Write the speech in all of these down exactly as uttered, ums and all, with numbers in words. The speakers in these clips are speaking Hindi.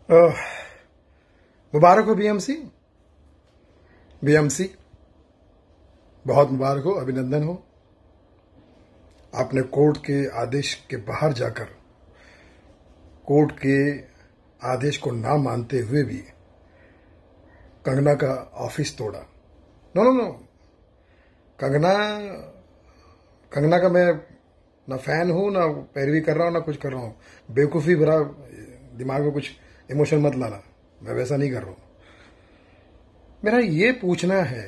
अह, मुबारक हो बीएमसी। बीएमसी बहुत मुबारक हो, अभिनंदन हो। आपने कोर्ट के आदेश के बाहर जाकर कोर्ट के आदेश को ना मानते हुए भी कंगना का ऑफिस तोड़ा। No no no Kangana Kangana का मैं ना फैन हूं, ना पैरवी कर रहा हूं, ना कुछ कर रहा हूं। बेवकूफ़ी भरा दिमाग में कुछ इमोशन मत लाना, मैं वैसा नहीं कर रहा हूं। मेरा ये पूछना है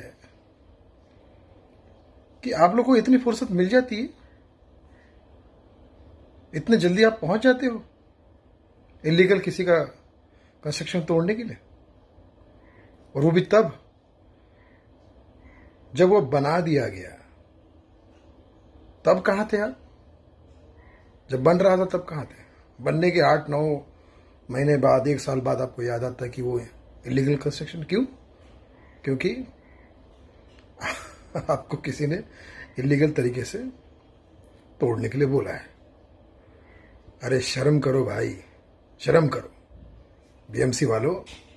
कि आप लोग को इतनी फुर्सत मिल जाती है, इतने जल्दी आप पहुंच जाते हो इलीगल किसी का कंस्ट्रक्शन तोड़ने के लिए, और वो भी तब जब वो बना दिया गया। तब कहां थे आप? जब बन रहा था तब कहां थे? बनने के आठ नौ महीने बाद, एक साल बाद आपको याद आता है कि वो इलीगल कंस्ट्रक्शन। क्यों? क्योंकि आपको किसी ने इलीगल तरीके से तोड़ने के लिए बोला है। अरे शर्म करो भाई, शर्म करो। बीएमसी वालों,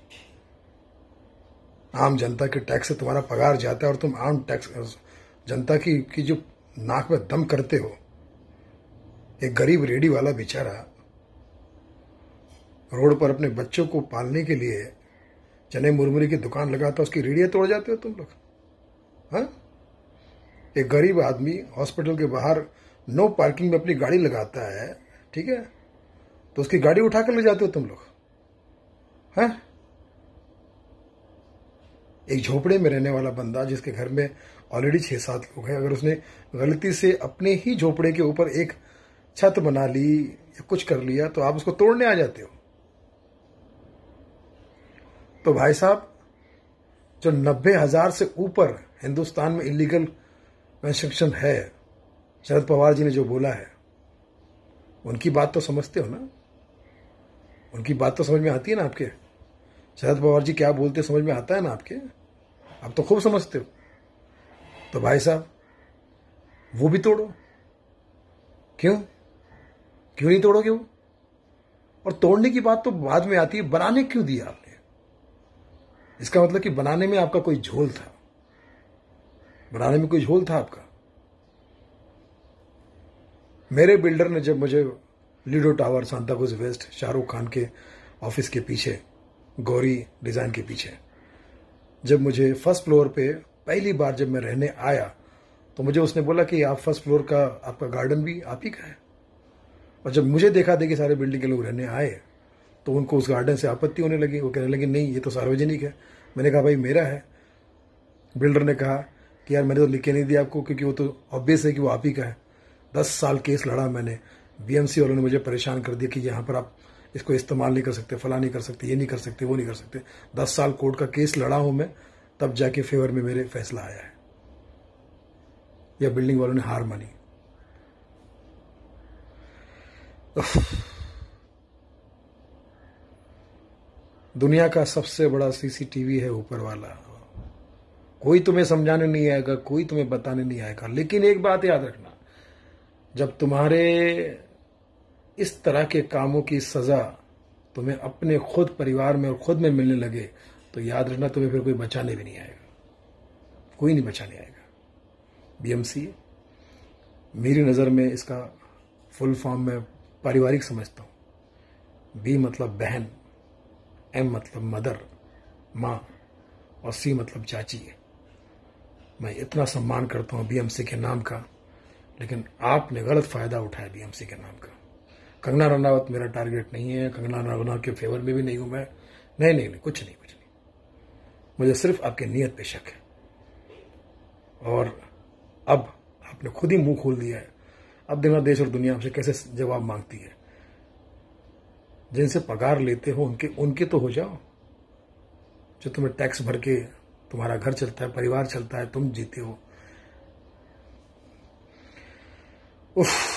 आम जनता के टैक्स से तुम्हारा पगार जाता है और तुम आम टैक्स जनता की, की जो नाक में दम करते हो। एक गरीब रेडी वाला बेचारा रोड पर अपने बच्चों को पालने के लिए चने मुरमुरी की दुकान लगाता, उसकी रेडियां तोड़ जाते हो तुम लोग। हाँ, एक गरीब आदमी हॉस्पिटल के बाहर नो पार्किंग में अपनी गाड़ी लगाता है, ठीक है, तो उसकी गाड़ी उठा कर ले जाते हो तुम लोग। हाँ, एक झोपड़े में रहने वाला बंदा जिसके घर में ऑलरेडी छह सात लोग हैं, अगर उसने गलती से अपने ही झोपड़े के ऊपर एक छत बना ली या कुछ कर लिया तो आप उसको तोड़ने आ जाते हो। तो भाई साहब, जो नब्बे हजार से ऊपर हिंदुस्तान में इलीगल कंस्ट्रक्शन है, शरद पवार जी ने जो बोला है, उनकी बात तो समझते हो ना? उनकी बात तो समझ में आती है ना आपके? शरद पवार जी क्या बोलते समझ में आता है ना आपके? आप तो खूब समझते हो। तो भाई साहब, वो भी तोड़ो। क्यों क्यों नहीं तोड़ोगे वो? और तोड़ने की बात तो बाद में आती है, बनाने क्यों दिया आपने? इसका मतलब कि बनाने में आपका कोई झोल था, बनाने में कोई झोल था आपका। मेरे बिल्डर ने जब मुझे Lido tower Santacruz west Shahrukh Khan के ऑफिस के पीछे, गौरी डिजाइन के पीछे, जब मुझे फर्स्ट फ्लोर पे पहली बार जब मैं रहने आया तो मुझे उसने बोला कि आप फर्स्ट फ्लोर का आपका गार्डन भी आप ही का है। और जब मुझे देखा देखी सारे बिल्डिंग के लोग रहने आए तो उनको उस गार्डन से आपत्ति होने लगी। वो कहने लगे नहीं, ये तो सार्वजनिक है। मैंने कहा भाई मेरा है। बिल्डर ने कहा कि यार मैंने तो लिख के नहीं दिया आपको, क्योंकि वो तो ऑब्वियस है कि वो आप ही का है। दस साल केस लड़ा मैंने, बीएमसी वालों ने मुझे परेशान कर दिया कि यहाँ पर आप इसको इस्तेमाल नहीं कर सकते, फला नहीं कर सकते, ये नहीं कर सकते, वो नहीं कर सकते। दस साल कोर्ट का केस लड़ा हूं मैं, तब जाके फेवर में मेरे फैसला आया है, या बिल्डिंग वालों ने हार मानी। दुनिया का सबसे बड़ा सीसीटीवी है ऊपर वाला। कोई तुम्हें समझाने नहीं आएगा, कोई तुम्हें बताने नहीं आएगा। लेकिन एक बात याद रखना, जब तुम्हारे इस तरह के कामों की सजा तुम्हें अपने खुद परिवार में और खुद में मिलने लगे तो याद रखना, तुम्हें फिर कोई बचाने भी नहीं आएगा, कोई नहीं बचाने आएगा। बीएमसी मेरी नज़र में इसका फुल फॉर्म में पारिवारिक समझता हूँ। बी मतलब बहन, एम मतलब मदर, माँ, और सी मतलब चाची है। मैं इतना सम्मान करता हूँ बीएमसी के नाम का, लेकिन आपने गलत फायदा उठाया बीएमसी के नाम का। कंगना रनावत मेरा टारगेट नहीं है, कंगना रनावत के फेवर में भी नहीं हूं मैं। नहीं नहीं नहीं कुछ नहीं कुछ नहीं मुझे सिर्फ आपकी नीयत पे शक है। और अब आपने खुद ही मुंह खोल दिया है। अब देखना देश और दुनिया आपसे कैसे जवाब मांगती है। जिनसे पगार लेते हो उनके उनके तो हो जाओ, जो तुम्हें टैक्स भर के तुम्हारा घर चलता है, परिवार चलता है, तुम जीते हो। उफ